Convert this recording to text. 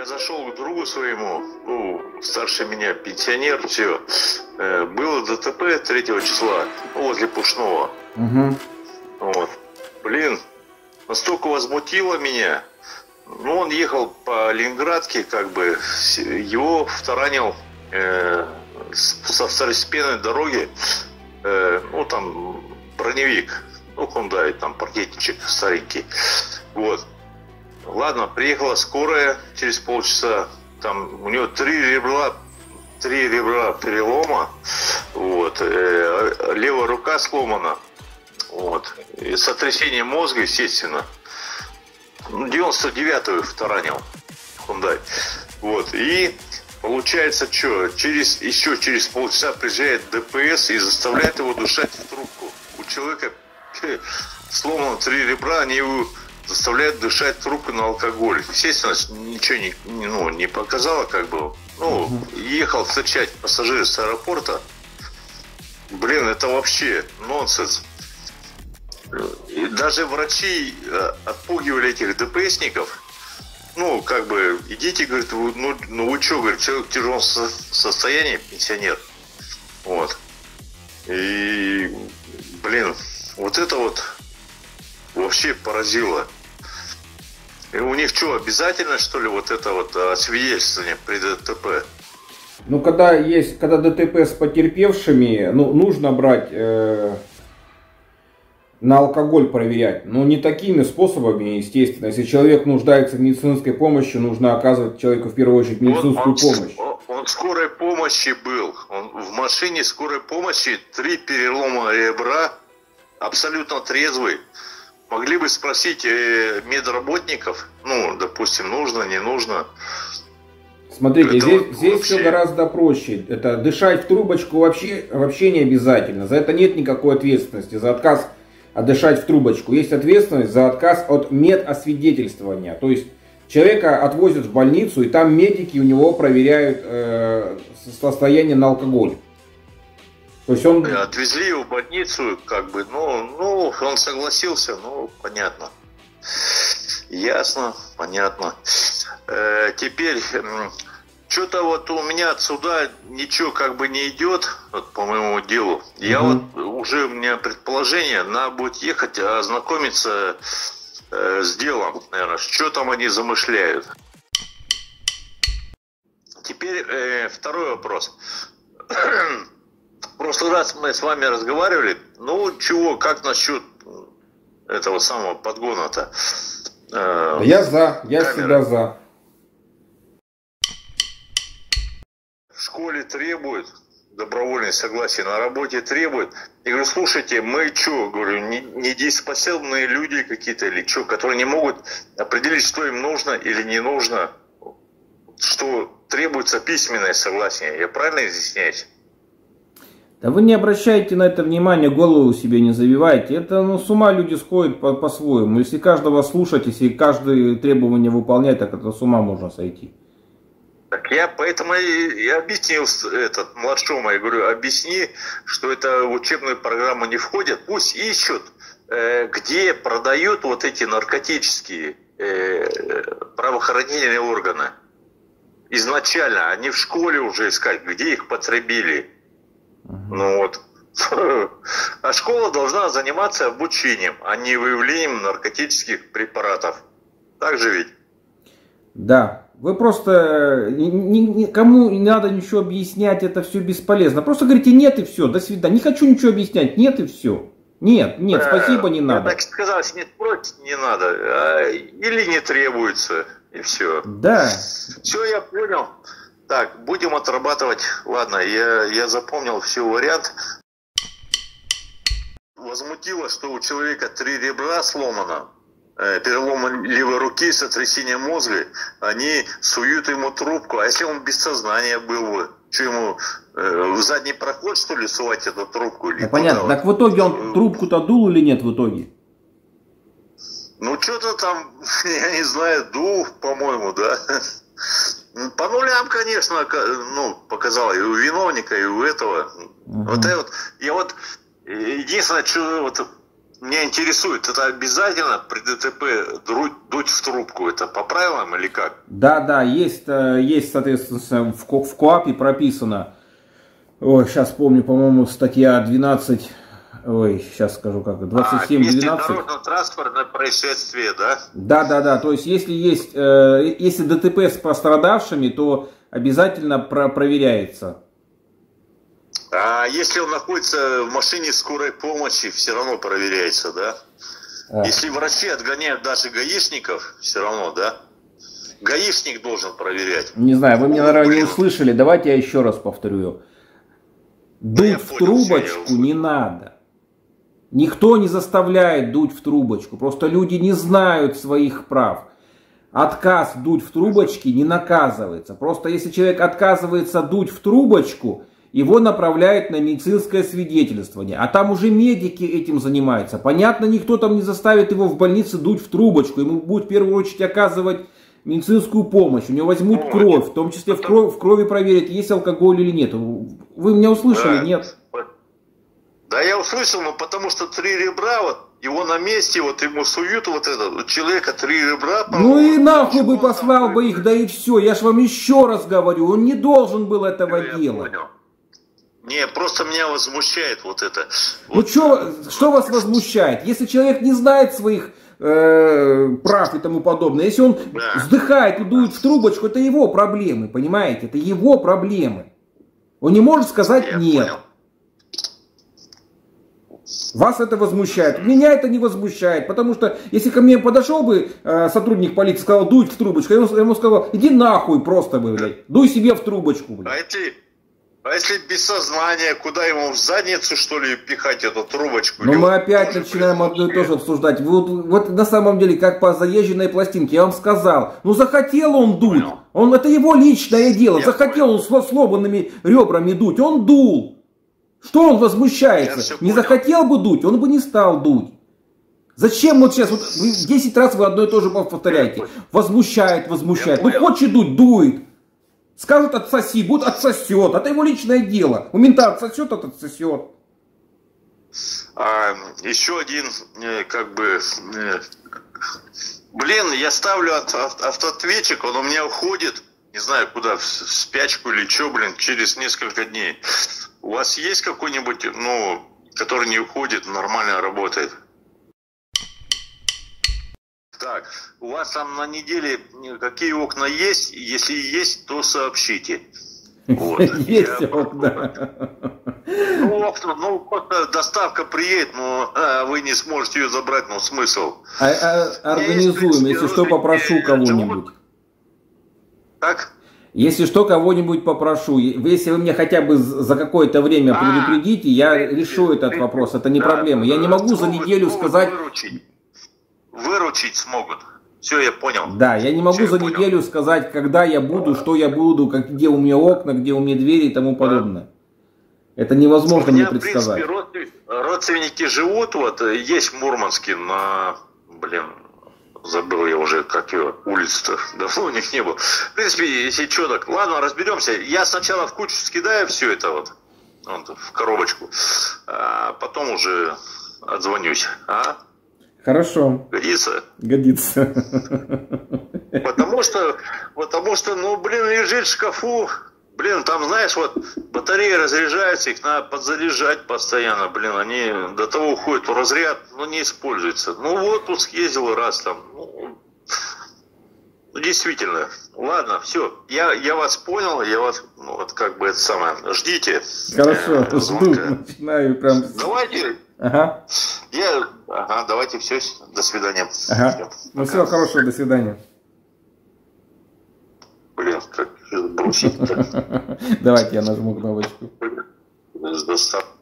зашел к другу своему, ну, старше меня, пенсионер, все. Было ДТП 3 числа, возле Пушного. Угу. Вот. Блин, настолько возмутило меня. Ну, он ехал по Ленинградке, как бы, его втаранил со второстепенной дороги, ну, там, броневик, ну, Hyundai, там, паркетничек старенький. Вот. Ладно, приехала скорая через полчаса. Там у него три ребра перелома. Вот. Левая рука сломана. Вот. И сотрясение мозга, естественно. 99-ю втаранил Hyundai. Вот. И получается, что? Еще через полчаса приезжает ДПС и заставляет его дышать в трубку. У человека сломано 3 ребра, они его заставляют дышать трубку на алкоголь. Естественно, ничего не показало, как бы. Ну, ехал встречать пассажира с аэропорта. Блин, это вообще нонсенс. И даже врачи отпугивали этих ДПСников. Ну, как бы, идите, говорит, вы что, говорит, человек в тяжелом состоянии, пенсионер. Вот. И, блин, вот это вот вообще поразило. И у них что, обязательно, что ли, вот это вот освидетельствование при ДТП? Ну, когда ДТП с потерпевшими, ну, нужно брать, на алкоголь проверять. Но не такими способами, естественно. Если человек нуждается в медицинской помощи, нужно оказывать человеку в первую очередь медицинскую помощь. Он в скорой помощи был. Он в машине скорой помощи, 3 перелома ребра, абсолютно трезвый. Могли бы спросить медработников, ну, допустим, нужно, не нужно. Смотрите, здесь все гораздо проще. Это дышать в трубочку вообще не обязательно. За это нет никакой ответственности. За отказ дышать в трубочку. Есть ответственность за отказ от медосвидетельствования. То есть человека отвозят в больницу, и там медики у него проверяют состояние на алкоголь. То есть он... Отвезли его в больницу, как бы, ну, он согласился, ну, понятно. Ясно, понятно. Теперь, что-то вот у меня отсюда ничего как бы не идет, вот, по моему делу. Я вот, уже у меня предположение, надо будет ехать, ознакомиться с делом, наверное, что там они замышляют. Теперь второй вопрос. В прошлый раз мы с вами разговаривали, ну чего, как насчет этого самого подгона-то? Я всегда за. В школе требуют добровольное согласие, на работе требуют. Я говорю, слушайте, мы что, говорю, не дееспособные люди какие-то или что, которые не могут определить, что им нужно или не нужно, что требуется письменное согласие. Я правильно изъясняюсь? Да вы не обращайте на это внимания, голову себе не завивайте. Это, ну, с ума люди сходят по-своему. Если каждого слушать, если каждое требование выполнять, так это с ума можно сойти. Так я поэтому и объяснил младшому, я говорю, объясни, что это в учебную программу не входит. Пусть ищут, где продают вот эти наркотические правоохранительные органы. Изначально, а не в школе уже искать, где их потребили. Ну вот. А школа должна заниматься обучением, а не выявлением наркотических препаратов. Так же ведь? Да. Вы просто никому не надо ничего объяснять, это все бесполезно. Просто говорите нет и все, до свидания. Не хочу ничего объяснять, нет и все. Нет, спасибо, не надо. Так сказал, нет, против не надо. Или не требуется, и все. Да. Все, я понял. Так, будем отрабатывать. Ладно, я запомнил все вариант. Возмутило, что у человека 3 ребра сломано, перелом левой руки, сотрясение мозга. Они суют ему трубку. А если он без сознания был бы? Что ему в задний проход, что ли, сувать эту трубку? Да понятно. Так в итоге он трубку-то дул или нет в итоге? Ну, что-то там, я не знаю, дул, по-моему, да. По нулям, конечно, ну, показал и у виновника, и у этого. Вот это вот. Я вот единственное, что вот меня интересует, это обязательно при ДТП дуть в трубку, это по правилам или как? Да, есть, соответственно, в КоАПе прописано, ой, сейчас помню, по-моему, статья 12, ой, сейчас скажу как, 27-12. Если дорожно-транспортное происшествие, да? Да, то есть если ДТП с пострадавшими, то обязательно проверяется. А если он находится в машине скорой помощи, все равно проверяется, да? Если врачи отгоняют даже гаишников, все равно, да? Гаишник должен проверять. Не знаю, вы меня, наверное, не услышали. Давайте я еще раз повторю. Дуть в трубочку не надо. Никто не заставляет дуть в трубочку. Просто люди не знают своих прав. Отказ дуть в трубочке не наказывается. Просто если человек отказывается дуть в трубочку, его направляют на медицинское свидетельствование. А там уже медики этим занимаются. Понятно, никто там не заставит его в больнице дуть в трубочку. Ему будет в первую очередь оказывать медицинскую помощь. У него возьмут кровь. В том числе в крови проверят, есть алкоголь или нет. Вы меня услышали? Да. Нет? Да, я услышал, но потому что 3 ребра, вот его на месте, вот ему суют вот это, у человека 3 ребра. Ну и нахуй бы послал бы их, да и все. Я ж вам еще раз говорю, он не должен был этого делать. Понял. Не, просто меня возмущает вот это. Ну вот. Что вас возмущает? Если человек не знает своих прав и тому подобное, если он вздыхает и дует в трубочку, это его проблемы, понимаете? Это его проблемы. Он не может сказать нет. Понял. Вас это возмущает. Меня это не возмущает, потому что если ко мне подошел бы сотрудник полиции, сказал дуй в трубочку, я ему сказал, иди нахуй просто, блядь, дуй себе в трубочку, блядь. А если без сознания, куда ему в задницу, что ли, пихать эту трубочку? Но мы опять начинаем одно и то же обсуждать. Вот на самом деле, как по заезженной пластинке, я вам сказал, ну захотел он дуть, это его личное дело, захотел он с сломанными ребрами дуть, он дул. Что он возмущается? Не захотел бы дуть, он бы не стал дуть. Зачем вот сейчас, 10 раз вы одно и то же повторяете. Возмущает. Ну хочет дуть, дует. Скажут отсоси, будет отсосет. Это его личное дело. У мента отсосет, отсосет. Еще один, блин, я ставлю автоответчик, он у меня уходит, не знаю куда, в спячку или что, блин, через несколько дней. У вас есть какой-нибудь, который не уходит, нормально работает? Так, у вас там на неделе какие окна есть? Если есть, то сообщите. Вот. Есть окна. Окна, доставка приедет, но вы не сможете ее забрать, смысл. Организуем, если что, попрошу кого-нибудь. Так? Если что, кого-нибудь попрошу. Если вы мне хотя бы за какое-то время предупредите, я решу этот вопрос. Это не проблема. Я не могу за неделю сказать... Выручить смогут. Все, я понял. Да, я не могу за неделю сказать, когда я буду, что я буду, где у меня окна, где у меня двери и тому подобное. Это невозможно мне предсказать. В принципе, родственники живут, есть в Мурманске забыл я уже, как ее, улица-то, давно у них не было. В принципе, если что, так, ладно, разберемся. Я сначала в кучу скидаю все это в коробочку, а потом уже отзвонюсь, Хорошо. Годится? Годится. Потому что, лежит в шкафу, там, знаешь, батареи разряжаются, их надо подзаряжать постоянно, они до того уходят в разряд, не используются. В отпуск ездил раз там, действительно. Ладно, все, я вас понял, я вас, ждите. Хорошо, жду, начинаю прям. Давайте. Ага. Давайте, все, до свидания. Ага. Всего хорошего, до свидания. Блин, как бросить-то? Давайте я нажму кнопочку. С доставкой.